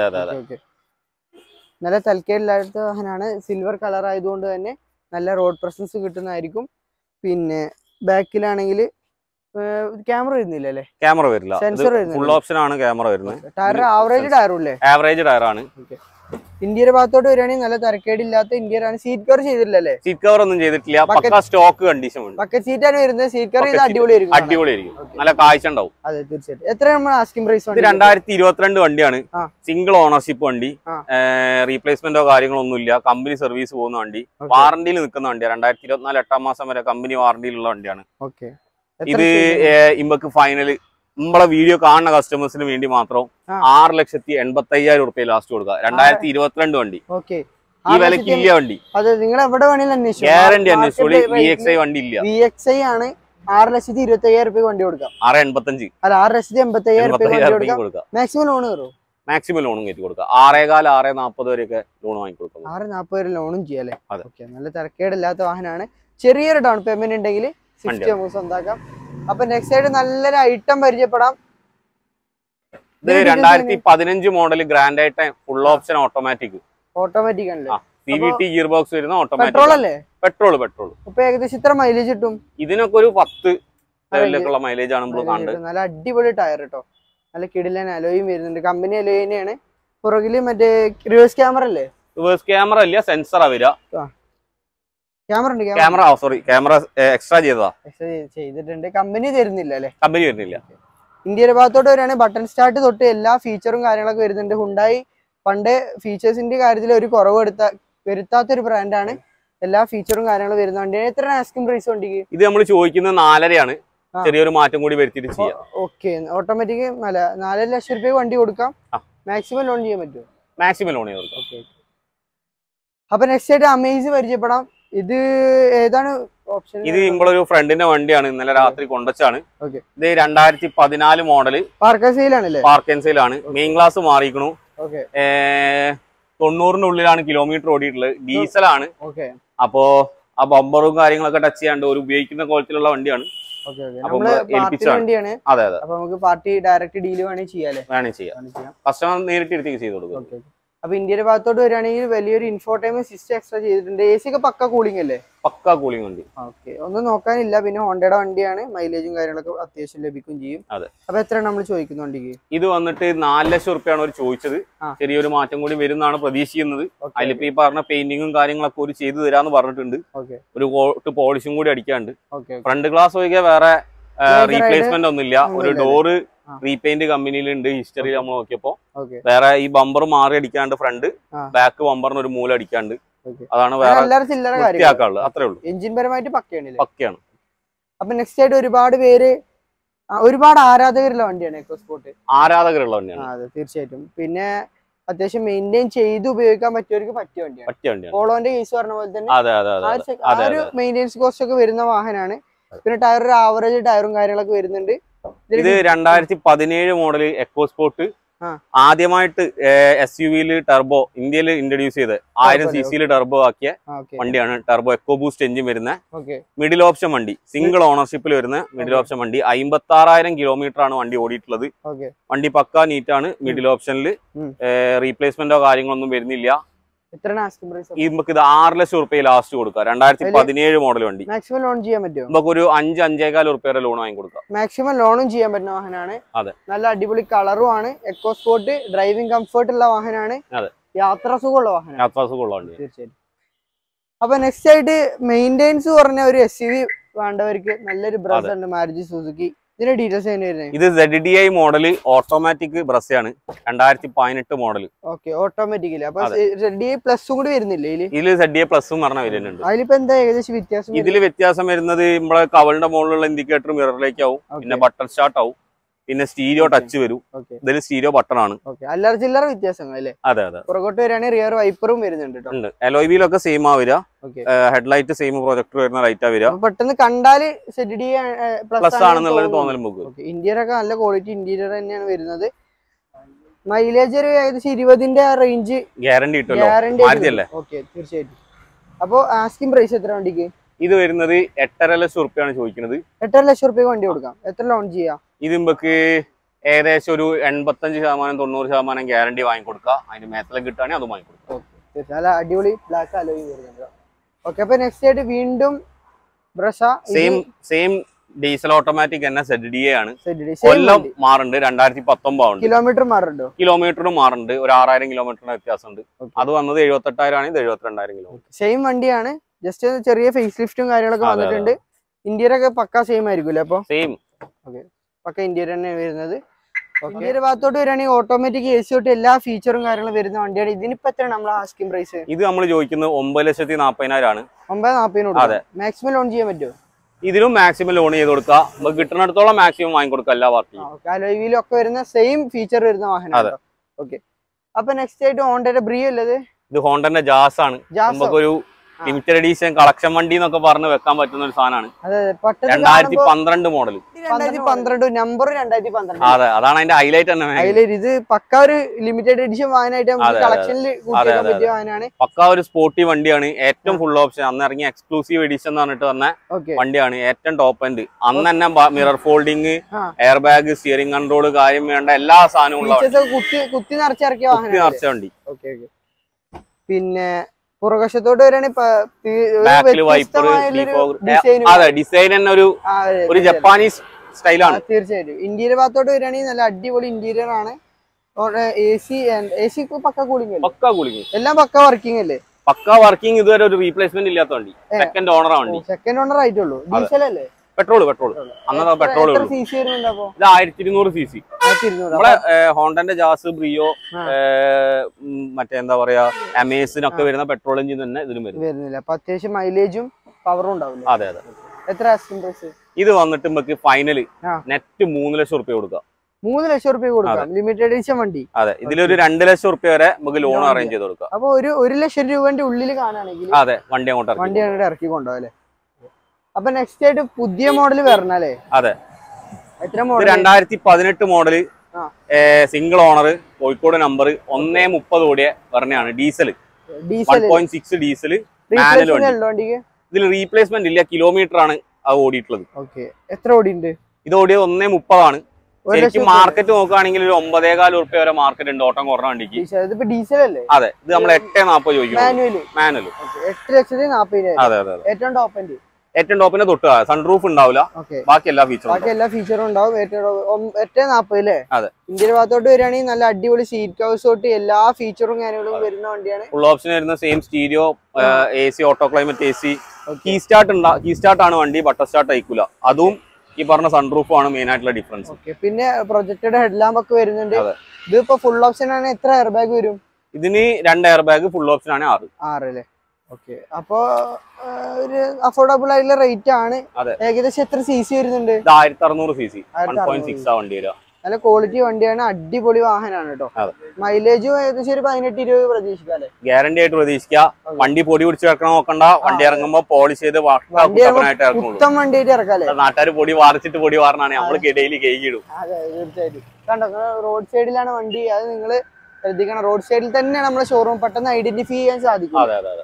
നല്ല തൽക്കേടില്ലാത്ത വാഹനമാണ്. സിൽവർ കളർ ആയതുകൊണ്ട് തന്നെ നല്ല റോഡ് പ്രസൻസ് കിട്ടുന്നതായിരിക്കും. പിന്നെ ബാക്കിലാണെങ്കിൽ ക്യാമറ വരുന്നില്ല അല്ലേ? ക്യാമറ വരില്ല. ഫുൾ ഓപ്ഷൻ ആണ് ക്യാമറ വരുന്നത്. ടയർ ആവറേജ് ടയറും അല്ലേ? ആവറേജ് ടയർ ആണ്. ഇന്ത്യയുടെ ഭാഗത്തോട്ട് വരികയാണെങ്കിൽ നല്ല തിരക്കേടില്ലാത്ത ഇന്ത്യയിലാണ്. സീറ്റ് കവർ ചെയ്തിട്ടില്ലല്ലേ? സീറ്റ് കവർ ഒന്നും ചെയ്തിട്ടില്ല. പക്ക സ്റ്റോക്ക് കണ്ടീഷൻ ഉണ്ട്. ബക്കറ്റ് സീറ്റാണ് വരുന്നത്. സീറ്റ് കവർ ചെയ്ത് അടിപൊളിയായിരിക്കും. നല്ല കാഴ്ച ഉണ്ടാവും. അതെ, തീർച്ചയായിട്ടും. എത്ര നമ്മൾ ആസ്കിംഗ് പ്രൈസ്? 2022 വണ്ടിയാണ്. സിംഗിൾ ഓണർഷിപ്പ് വണ്ടി. റീപ്ലേസ്മെന്റോ കാര്യങ്ങളോ ഒന്നുമില്ല. കമ്പനി സർവീസ് പോകുന്ന വണ്ടി. വാറന്റിയിൽ നിൽക്കുന്ന വണ്ടിയാണ്. 2024 8ാം മാസം വരെ കമ്പനി വാറന്റിയിലുള്ള വണ്ടിയാണ്. ഇത് ഇമ്പക്ക് ഫൈനല് നമ്മളെ വീഡിയോ കാണുന്ന കസ്റ്റമേഴ്സിന് വേണ്ടി മാത്രം 6,85,000 റുപ്യ ലാസ്റ്റ് കൊടുക്കുക. 2022 വണ്ടി. ഈ വിലക്ക് ഇല്ല വണ്ടി. ഗ്യാരണ്ടി അന്വേഷിച്ചോളി. VXI വണ്ടി ഇല്ല. VXI ആണ്. 6,25,000 റുപ്യ വണ്ടി കൊടുക്കാം. 6,85. അല്ല, 6,85,000 റുപ്യ കൊടുക്കാം. മാക്സിമം ലോൺ കയറും. മാക്സിമം ലോണും കയറ്റി കൊടുക്കുക. 6.25 6.40 വരെയൊക്കെ ലോൺ വാങ്ങിക്കൊടുക്കാം. 6.40 വരെ ലോണും ചെയ്യാല്ലേ? നല്ല തിരക്കേടില്ലാത്ത വാഹനമാണ്. ചെറിയൊരു ഡൗൺ പേയ്മെന്റ് ഉണ്ടെങ്കിൽ സ്വിഫ്റ്റ് നമുക്ക് സ്വന്തമാക്കാം. അപ്പൊ നെക്സ്റ്റ് ആയിട്ട് നല്ലൊരു ഐറ്റം പരിചയപ്പെടാം. ഇത് 2015 മോഡൽ ഗ്രാൻഡ് ആയിട്ട് ഫുൾ ഓപ്ഷൻ ഓട്ടോമാറ്റിക് ആണല്ലേ? CVT ഗിയർ ബോക്സ് വരുന്ന ഓട്ടോമാറ്റിക്. പെട്രോൾ അല്ലേ? പെട്രോൾ. അപ്പൊ ഏകദേശം ഇത്ര മൈലേജ് കിട്ടും? ഇതിനൊക്കെ ഒരു 10 ലെവലിലേക്കുള്ള മൈലേജ് ആണ് നമ്മൾ കാണുന്നത്. നല്ല അടിപൊളി ടയർ കേട്ടോ. നല്ല കിടിലൻ അലോയും വരുന്നുണ്ട്. കമ്പനി അലോയ് തന്നെയാണ്. പുറകില് മറ്റേ റിവേഴ്സ് ക്യാമറ അല്ലേ? റിവേഴ്സ് ക്യാമറ അല്ല, സെൻസറാ വരിക. ക്യാമറ സോറി, ക്യാമറ എക്സ്ട്രാ ചെയ്തിട്ടുണ്ട്. കമ്പനി തരുന്നില്ല അല്ലെ? കമ്പനി വരുന്നില്ല. ഇന്ത്യയുടെ ഭാഗത്തോട്ട് വരികയാണെങ്കിൽ ബട്ടൺ സ്റ്റാർട്ട് തൊട്ട് എല്ലാ ഫീച്ചറും കാര്യങ്ങളൊക്കെ വരുന്നുണ്ട്. ഹുണ്ടായി പണ്ട് ഫീച്ചേഴ്സിന്റെ കാര്യത്തിൽ ഒരു കുറവ് വരുത്താത്തൊരു ബ്രാൻഡാണ്. എല്ലാ ഫീച്ചറും കാര്യങ്ങളും വരുന്ന വണ്ടിയാണ്. എത്ര ആസ്കിംഗ് പ്രൈസ് വണ്ടിക്ക്? ഇത് നമ്മൾ ചോദിക്കുന്നത് 4.5 ചെറിയൊരു മാറ്റം കൂടി വരുത്തിയിട്ട് ചെയ്യാം. ഓക്കെ, ഓട്ടോമാറ്റിക് 4 ലക്ഷം രൂപ വണ്ടി കൊടുക്കാം. മാക്സിമം ലോൺ ചെയ്യാൻ പറ്റുമോ? മാക്സിമം ലോൺ ചെയ്യാൻ കൊടുക്കാം. അപ്പൊ നെക്സ്റ്റ് ആയിട്ട് അമേസ് പരിചയപ്പെടാം. ഇത് ഏതാണ് ഓപ്ഷൻ? ഇത് നമ്മളൊരു ഫ്രണ്ടിന്റെ വണ്ടിയാണ്, ഇന്നലെ രാത്രി കൊണ്ടുവച്ചാണ്. ഇത് 2014 മോഡല്. പാർക്ക് ആൻഡ് സെയിൽ ആണല്ലേ? പാർക്ക് ആൻഡ് സെയിൽ ആണ്. മെയിൻ ക്ലാസ് മാറിക്കണു. 90-നുള്ളിലാണ് കിലോമീറ്റർ ഓടിയിട്ടുള്ളത്. ഡീസലാണ്. അപ്പോ ആ ബമ്പറും കാര്യങ്ങളൊക്കെ ടച്ച് ചെയ്യാണ്ട് ഒരു ഉപയോഗിക്കുന്ന ക്വാളിറ്റിയിലുള്ള വണ്ടിയാണ്. അതെ അതെ. നമുക്ക് പാർട്ടി ഡയറക്റ്റ് ഡീൽ വേണമെങ്കിൽ ചെയ്യാം. കസ്റ്റമർ നേരിട്ട് എടുത്തേക്ക് ചെയ്ത് കൊടുക്കും. അപ്പൊ ഇന്ത്യയുടെ ഭാഗത്തോട്ട് വരികയാണെങ്കിൽ വലിയൊരു ഇൻഫോർടൈൻമെന്റ് സിസ്റ്റം എക്സ്ട്രാ ചെയ്തിട്ടുണ്ട്. എ സി ഒക്കെ പക്ക കൂളിംഗ് അല്ലേ? പക്ക കൂളിംഗ് വണ്ടി. ഓക്കെ, ഒന്നും നോക്കാനില്ല. പിന്നെ ഹോണ്ടയുടെ വണ്ടിയാണ്. മൈലേജും കാര്യങ്ങളൊക്കെ അത്യാവശ്യം ലഭിക്കും ചെയ്യും. അതെ. അപ്പൊ എത്രയാണ് നമ്മൾ ചോദിക്കുന്ന വണ്ടിക്ക്? ഇത് വന്നിട്ട് 4 ലക്ഷം റുപ്യാണ് അവർ ചോദിച്ചത്. ചെറിയൊരു മാറ്റം കൂടി വരുന്നതാണ് പ്രതീക്ഷിക്കുന്നത്. അതിലിപ്പോ ഈ പറഞ്ഞ പെയിന്റിങ്ങും കാര്യങ്ങളൊക്കെ ഒരു ചെയ്തു തരാന്ന് പറഞ്ഞിട്ടുണ്ട്. ഒരു പോളിഷും കൂടി അടിക്കാണ്ട്. ഫ്രണ്ട് ഗ്ലാസ് ഒഴികെ വേറെ റീപ്ലേസ്മെന്റ് ഒന്നുമില്ല. ഒരു ഡോറ് റീപെയിന്റ് കമ്പനിയിലുണ്ട്. ഹിസ്റ്ററിയിൽ നമ്മൾ നോക്കിയപ്പോ വേറെ ഈ ബമ്പർ മാറി അടിക്കാണ്ട്, ഫ്രണ്ട് ബാക്ക് ബമ്പറിന് ഒരു മൂല അടിക്കാണ്ട്. അതാണ് വേറെ വൃത്തിയാക്കാനുള്ളത്. അത്രേ ഉള്ളൂ. എഞ്ചിൻ പരമായിട്ട് പക്കയാണ്. അപ്പൊ നെക്സ്റ്റ് ആയിട്ട് ഒരുപാട് ആരാധകരുള്ള വണ്ടിയാണ് എക്കോസ്പോർട്ട്. ആരാധകരുള്ള വണ്ടിയാണ്. അതെ, തീർച്ചയായിട്ടും. പിന്നെ അത്യാവശ്യം മെയിൻറ്റെയിൻ ചെയ്ത് ഉപയോഗിക്കാൻ പറ്റിയവർക്ക് പറ്റിയ വണ്ടിയാണ്. പോളോന്റെ കേസ് പറഞ്ഞ പോലെ തന്നെ ഒരു മെയിൻ്റെനൻസ് കോസ്റ്റ് ഒക്കെ വരുന്ന വാഹനമാണ്. പിന്നെ ടയർ ഒരു ആവറേജ് ടയറും കാര്യങ്ങളൊക്കെ വരുന്നുണ്ട്. ഇത് 2017 മോഡല് എക്കോസ്പോർട്ട് ആദ്യമായിട്ട് SUV ടർബോ ഇന്ത്യയിൽ ഇൻട്രൊഡ്യൂസ് ചെയ്ത് 1000 cc ടർബോ ആക്കിയ വണ്ടിയാണ്. ടർബോ എക്കോ ബൂസ്റ്റ് എഞ്ചിൻ വരുന്ന മിഡിൽ ഓപ്ഷൻ വണ്ടി, സിംഗിൾ ഓണർഷിപ്പിൽ വരുന്ന മിഡിൽ ഓപ്ഷൻ വണ്ടി. 56,000 കിലോമീറ്റർ ആണ് വണ്ടി ഓടിയിട്ടുള്ളത്. വണ്ടി പക്കാ നീറ്റാണ്. മിഡിൽ ഓപ്ഷനിൽ റീപ്ലേസ്മെന്റോ കാര്യങ്ങളൊന്നും വരുന്നില്ല. നമുക്ക് ഇത് 6 ലക്ഷം റുപ്യ ലാസ്റ്റ് കൊടുക്കാം. 2017 മോഡൽ വണ്ടി. മാക്സിമം ലോൺ ചെയ്യാൻ പറ്റുമോ? നമുക്ക് ഒരു 5-5.25 റുപ്യയുടെ ലോൺ വാങ്ങി കൊടുക്കാം. മാക്സിമം ലോണും ചെയ്യാൻ പറ്റുന്ന വാഹനമാണ്. അതെ, നല്ല അടിപൊളി കളറും ആണ്. എക്കോസ്പോർട്ട് ഡ്രൈവിംഗ് കംഫർട്ട് ഉള്ള വാഹനമാണ്. അതെ, യാത്രാസുഖമുള്ള വാഹനം. യാത്രാസുഖമുള്ള വണ്ടി തീർച്ചയായിട്ടും. അപ്പൊ നെക്സ്റ്റ് ആയിട്ട് മെയിൻ്റെനൻസ് പറഞ്ഞ ഒരു SUV വേണ്ടവർക്ക് നല്ലൊരു ബ്രസ് ഉണ്ട്, മാരുതി സുസുക്കി. ഇതിന്റെ ഡീറ്റെയിൽസ് എങ്ങനെയായിരുന്നു? ഇത് ZDI മോഡൽ ഓട്ടോമാറ്റിക് ബ്രസ്സാണ്. 2018 മോഡൽ. Okay, automatically. അപ്പൊ ZDI പ്ലസും കൂടി വരുന്നില്ലേ ഇതില്? ZDI പ്ലസും പറഞ്ഞ വരുന്നുണ്ട്. അതിലിപ്പോ എന്താ ഏകദേശം വ്യത്യാസം? ഇതില് വ്യത്യാസം വരുന്നത് നമ്മളെ കവളിന്റെ മുകളിലുള്ള ഇൻഡിക്കേറ്റർ മിററിലേക്ക് ആവും. പിന്നെ ബട്ടൺ സ്റ്റാർട്ട് ആവും. പിന്നെ സ്റ്റീരിയോ ടച്ച് വരും. ഇതിൽ സ്റ്റീരിയോ ബട്ടൺ ആണ്. അല്ലറ ചില്ലറ വ്യത്യാസങ്ങൾ അല്ലേ? അതെ അതെ. പുറകോട്ട് വരികയാണെങ്കിൽ റിയർ വൈപ്പറും വരുന്നുണ്ട്. അലോയ് വീലൊക്കെ സെയിം ആ വരിക. ഹെഡ്ലൈറ്റ് സെയിം പ്രൊജക്ടർ വരുന്ന ലൈറ്റാ വരിക. പെട്ടെന്ന് കണ്ടാല് പ്ലസ് ആണെന്നുള്ളത് തോന്നൽ നമുക്ക്. ഇന്റീരിയർ ഒക്കെ നല്ല ക്വാളിറ്റി ഇന്റീരിയർ തന്നെയാണ് വരുന്നത്. മൈലേജ് ഒരു ഏകദേശം 20ന്റെ റേഞ്ച് ഗ്യാരണ്ടി കിട്ടുമല്ലോ. ഓക്കെ, തീർച്ചയായിട്ടും. അപ്പൊ ആസ്കിംഗ് പ്രൈസ് എത്ര വണ്ടിക്ക്? ഇത് വരുന്നത് 8.5 ലക്ഷം റുപ്യാണ് ചോദിക്കുന്നത്. 8.5 ലക്ഷം റുപ്യ വണ്ടി കൊടുക്കാം. എത്ര ലോൺ ചെയ്യാം? ഇത് നമുക്ക് ഏകദേശം ഒരു 85%-90% ഗ്യാരണ്ടി വാങ്ങിക്കൊടുക്കാം. അതിന്റെ മേത്തല കിട്ടുകയാണെങ്കിൽ അത് വാങ്ങിക്കൊടുക്കാം. നല്ല അടിപൊളി ബ്ലാക്ക് അലോയ് വരുന്നുണ്ട്. ഓക്കെ, അപ്പൊ നെക്സ്റ്റ് ആയിട്ട് വീണ്ടും സെയിം ഡീസൽ ഓട്ടോമാറ്റിക് തന്നെ ZDI ആണ്. കൊല്ലം മാറുന്നുണ്ട്. 2019 കിലോമീറ്റർ മാറുന്നുണ്ടോ? കിലോമീറ്ററും മാറുന്നുണ്ട്. ഒരു 6000 കിലോമീറ്ററിന്റെ വ്യത്യാസമുണ്ട്. അത് വന്നത് 78,000 ആണ്. ഇത് 72,000 കിലോമീറ്റർ. സെയിം വണ്ടിയാണ്. ജസ്റ്റ് ചെറിയ ഫേസ് ലിഫ്റ്റും കാര്യങ്ങളൊക്കെ വന്നിട്ടുണ്ട്. ഇന്റീരിയർ ഒക്കെ പക്ക സെയിം ആയിരിക്കും. അപ്പൊ സെയിം പക്ക ഇന്റീരിയർ തന്നെ വരുന്നത്. ഇന്ത്യയുടെ ഭാഗത്തോട്ട് വരികയാണെങ്കിൽ ഓട്ടോമാറ്റിക് AC തൊട്ട് എല്ലാ ഫീച്ചറും കാര്യങ്ങളും വരുന്ന വണ്ടിയാണ്. ഇതിനിപ്പോ എത്രയാണ് നമ്മൾ ആസ്കിംഗ് പ്രൈസ്? ഇത് നമ്മൾ ചോദിക്കുന്നത് 9,40,000 ആണ്. 9,40,000. അതെ. മാക്സിമം ലോൺ ചെയ്യാൻ പറ്റുമോ? ഇതിനും മാക്സിമം ലോൺ ചെയ്ത് കൊടുക്കാം. നമുക്ക് കിട്ടുന്നിടത്തോളം മാക്സിമം വാങ്ങിക്കൊടുക്കാം എല്ലാ പാർട്ടിയും. അലോയ് വീലും ഒക്കെ വരുന്ന സെയിം ഫീച്ചർ വരുന്ന വാഹനം. ഓക്കെ, അപ്പൊ നെക്സ്റ്റ് ആയിട്ട് ഹോണ്ടയുടെ ബ്രിയോ അല്ലത്? ഇത് ഹോണ്ടന്റെ ജാസ് ആണ്. നമുക്കൊരു ലിമിറ്റഡ് എഡീഷൻ കളക്ഷൻ വണ്ടി എന്നൊക്കെ പറഞ്ഞ് വെക്കാൻ പറ്റുന്ന ഒരു സാധനമാണ്. 2012 മോഡൽ. 2012 നമ്പർ 2012. അതെ, അതാണ് അതിന്റെ ഹൈലൈറ്റ് തന്നെ. ഇത് പക്ക ഒരു ലിമിറ്റഡ് എഡിഷൻ വാഹനമായിട്ട് നമുക്ക് കളക്ഷനിൽ പറ്റിയ വാഹനമാണ്. പക്ക ഒരു സ്പോർട്ടി വണ്ടിയാണ്. ഏറ്റവും ഫുൾ ഓപ്ഷൻ അന്ന് ഇറങ്ങിയ എക്സ്ക്ലൂസീവ് എഡിഷൻ എന്ന് പറഞ്ഞിട്ട് വന്ന വണ്ടിയാണ്. ഏറ്റവും ടോപ്പ് എൻഡ്. അന്ന് തന്നെ mirror folding, air bag, steering control, കാര്യം വേണ്ട എല്ലാ സാധനവും കുത്തി നിറച്ചിറക്കിയ നിറച്ച വണ്ടി. പിന്നെ പുറകശത്തോട്ട് അതെ, ഡിസൈൻ തന്നെ ഒരു ജപ്പാനീസ് സ്റ്റൈലാണ്. തീർച്ചയായിട്ടും. ഇന്റീരിയർ ഭാഗത്തോട്ട് വരികയാണെങ്കിൽ നല്ല അടിപൊളി ഇന്റീരിയർ ആണ്. AC പക്ക കൂളിംഗ്, എല്ലാം പക്ക വർക്കിംഗ് അല്ലേ? പക്ക വർക്കിംഗ്. ഇതുവരെ ഒരു റീപ്ലേസ്മെന്റ് ഇല്ലാത്ത വണ്ടി. സെക്കൻഡ് ഓണർ വണ്ടി. സെക്കൻഡ് ഓണർ ആയിട്ടുള്ളൂ. ഡീസൽ അല്ലേ? പെട്രോൾ അന്നത്തെ പെട്രോൾ. ഇത് 1200 cc. നമ്മളെ ഹോണ്ടന്റെ ജാസ്, ബ്രിയോ, മറ്റേ എന്താ പറയാ അമേസിനൊക്കെ വരുന്ന പെട്രോൾ എഞ്ചിൻ തന്നെ ഇതിലും വരുന്നില്ല. അപ്പൊ അത്യാവശ്യം മൈലേജും പവറും ഉണ്ടാവില്ല. അതെ അതെ. എത്ര ആസ്കിംഗ് പ്രൈസ്? ഇത് വന്നിട്ട് നമുക്ക് ഫൈനൽ നെറ്റ് 3 ലക്ഷം റുപ്യ കൊടുക്കാം. 3 ലക്ഷം റുപ്യ കൊടുക്കാം ലിമിറ്റഡ് എഡിഷൻ വണ്ടി. അതെ, ഇതിലൊരു 2 ലക്ഷം റുപ്യ വരെ നമുക്ക് ലോൺ അറേഞ്ച് ചെയ്ത് കൊടുക്കാം. അപ്പൊ ഒരു 1 ലക്ഷം രൂപന്റെ ഉള്ളിൽ കാണുകയാണെങ്കിൽ അതെ വണ്ടി അങ്ങോട്ട് ഇറക്കി കൊണ്ടുപോകാം അല്ലെ? അപ്പൊ നെക്സ്റ്റ് ആയിട്ട് പുതിയ മോഡൽ വരണല്ലേ? അതെ. എത്ര model? 2018 model, single owner, Kozhikode number, 1.30 ഓടിയ പറഞ്ഞാണ്. ഡീസൽ 1.6 ഡീസൽ മാനുവൽ വണ്ടി. ഇതിൽ റീപ്ലേസ്മെന്റ് ഇല്ല, കിലോമീറ്റർ ആണ് അത് ഓടിയിട്ടുള്ളത്. എത്ര ഓടിയുണ്ട്? ഇത് ഓടിയത് 1.30 ആണ്. ശരിക്കും മാർക്കറ്റ് നോക്കുകയാണെങ്കിൽ ഒരു 9.4 റുപ്യ വരെ മാർക്കറ്റ് ഉണ്ട് ഓട്ടം കുറഞ്ഞ വണ്ടിക്ക്. ഡീസൽ അല്ലേ? അതെ, ഇത് നമ്മൾ 8.40 ചോദിക്കും. മാനുവൽ 8,40,000. അതെ അതെ. ഏറ്റവും ടോപ്പിന്റെ തൊട്ട് സൺറൂഫ് ഉണ്ടാവില്ല, ബാക്കി എല്ലാ ഫീച്ചറും ഉണ്ടാവും. 8.40 അല്ലേ? അതെ. ഇന്ത്യൻ ഭാഗത്തോട്ട് വരികയാണെങ്കിൽ നല്ല അടിപൊളി സീറ്റ് കവേഴ്സ് തൊട്ട് എല്ലാ ഫീച്ചറും കാര്യങ്ങളും വരുന്ന വണ്ടിയാണ്. ഫുൾ ഓപ്ഷൻ വരുന്ന same stereo, AC, auto climate AC. Key start ആണ് വണ്ടി, ബട്ടർ സ്റ്റാർട്ട് അയക്കൂല. അതും ഈ പറഞ്ഞ സൺറൂഫ് ആണ് മെയിൻ ആയിട്ടുള്ള ഡിഫറൻസ്. പിന്നെ പ്രൊജക്റ്റഡ് ഹെഡ് ലാമ്പ് ഒക്കെ വരുന്നുണ്ട്. ഇതിപ്പോ ഫുൾ ഓപ്ഷൻ ആണ്. എത്ര എയർ ബാഗ് വരും? ഇതിന് 2 എയർ ബാഗ്, ഫുൾ ഓപ്ഷൻ ആണ് 6 അല്ലേ? അപ്പൊ ഒരു അഫോർഡബിൾ ആയിട്ടുള്ള റേറ്റ് ആണ്. ഏകദേശം എത്ര CC വരുന്നുണ്ട്? 1600 cc, 1.6 ആ വണ്ടി വരിക. നല്ല ക്വാളിറ്റി വണ്ടിയാണ്, അടിപൊളി വാഹനമാണ് കേട്ടോ. മൈലേജും ഏകദേശം ഒരു 18-20 പ്രതീക്ഷിക്കാം. ഗ്യാരണ്ടി ആയിട്ട് പ്രതീക്ഷിക്കാം. വണ്ടി പൊടി പിടിച്ച് കിടക്കണം നോക്കണ്ട. വണ്ടി ഇറങ്ങുമ്പോ പോളിഷ് ചെയ്ത് മൊത്തം വണ്ടിയായിട്ട് ഇറക്കാം. നാട്ടുകാർ പൊടി വാറിച്ചിട്ട് പൊടി വാറണാണ് നമ്മൾക്ക് ഇടയിൽ കേക്കിടും. അതെ, തീർച്ചയായിട്ടും. കണ്ടോ, റോഡ് സൈഡിലാണ് വണ്ടി. അത് നിങ്ങള് ശ്രദ്ധിക്കണം. റോഡ് സൈഡിൽ തന്നെയാണ് നമ്മളെ ഷോറൂം. പെട്ടെന്ന് ഐഡന്റിഫൈ ചെയ്യാൻ സാധിക്കും.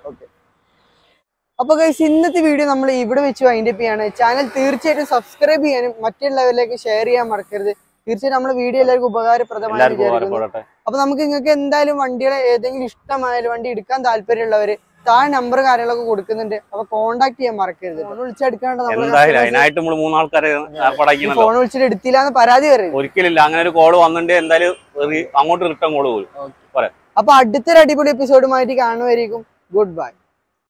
അപ്പൊ ഗൈസ്, ഇന്നത്തെ വീഡിയോ നമ്മൾ ഇവിടെ വെച്ച് വൈൻഡ് അപ്പ് ചെയ്യാണ്. ചാനൽ തീർച്ചയായിട്ടും സബ്സ്ക്രൈബ് ചെയ്യാനും മറ്റുള്ളവരിലേക്ക് ഷെയർ ചെയ്യാൻ മറക്കരുത്. തീർച്ചയായിട്ടും നമ്മുടെ വീഡിയോ എല്ലാവർക്കും ഉപകാരപ്രദമായി വിചാരിക്കുന്നു. അപ്പൊ നമുക്ക് നിങ്ങൾക്ക് എന്തായാലും വണ്ടിയുടെ ഏതെങ്കിലും ഇഷ്ടമായ വണ്ടി എടുക്കാൻ താല്പര്യമുള്ളവര് താഴെ നമ്പർ കാര്യങ്ങളൊക്കെ കൊടുക്കുന്നുണ്ട്. അപ്പൊ കോൺടാക്ട് ചെയ്യാൻ മറക്കരുത്. ഫോൺ വിളിച്ചെടുക്കാണ്ട് ഫോൺ വിളിച്ചിട്ട് എടുത്തില്ല എന്ന് പരാതി പറയും. ഒരിക്കലില്ല, അങ്ങനെ ഒരു കോള് വന്നിട്ട് എന്തായാലും അങ്ങോട്ട് റിട്ടേൺ കോള് പോലും. അപ്പൊ അടുത്തൊരു അടിപൊളി എപ്പിസോഡുമായിട്ട് കാണുമായിരിക്കും. Good bye.